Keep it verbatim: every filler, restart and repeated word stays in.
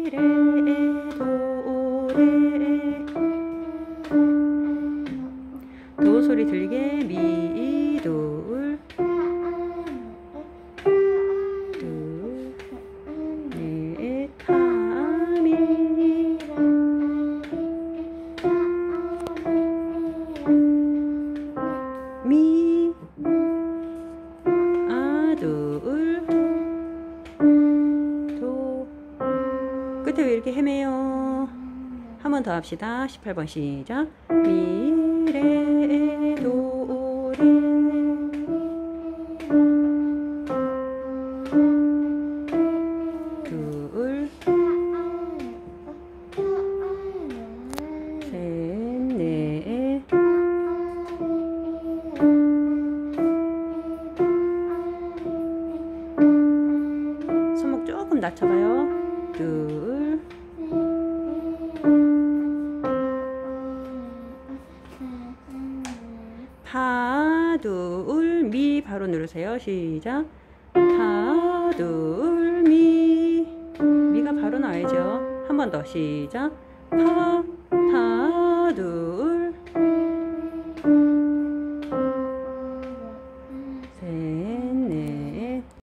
레, 도, 레. 도 소리 들리게 미, 돌, 둘, 넷, 파, 미. 미, 아, 둘, 도. 끝에 왜 이렇게 헤매요? 한 번 더 합시다. 십팔 번 시작. 미, 레, 도, 레. 둘, 셋, 넷. 손목 조금 낮춰봐요. 둘, 파, 둘, 미 바로 누르세요. 시작. 파, 둘, 미. 미가 바로 나와야죠. 한 번 더 시작. 파,